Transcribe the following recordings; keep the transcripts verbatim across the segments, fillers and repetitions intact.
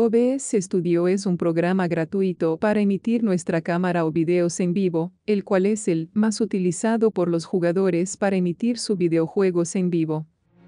O B S Studio es un programa gratuito para emitir nuestra cámara o videos en vivo, el cual es el más utilizado por los jugadores para emitir sus videojuegos en vivo.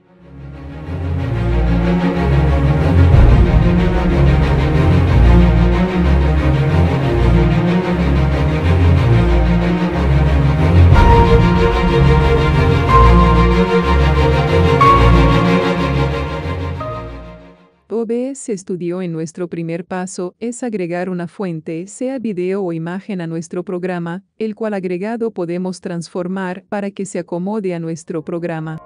O B S Studio en nuestro primer paso es agregar una fuente, sea video o imagen a nuestro programa, el cual agregado podemos transformar para que se acomode a nuestro programa.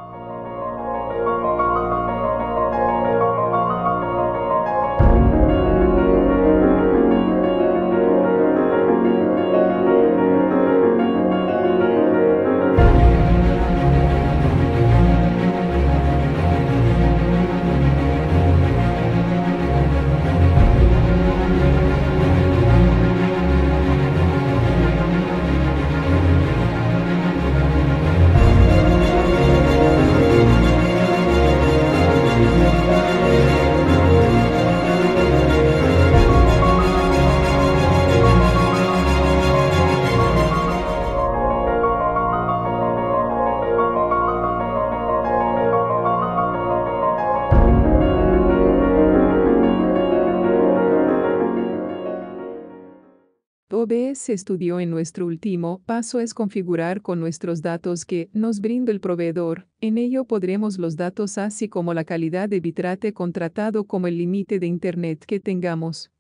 O B S Studio en nuestro último paso es configurar con nuestros datos que nos brinda el proveedor. En ello podremos los datos así como la calidad de bitrate contratado como el límite de internet que tengamos.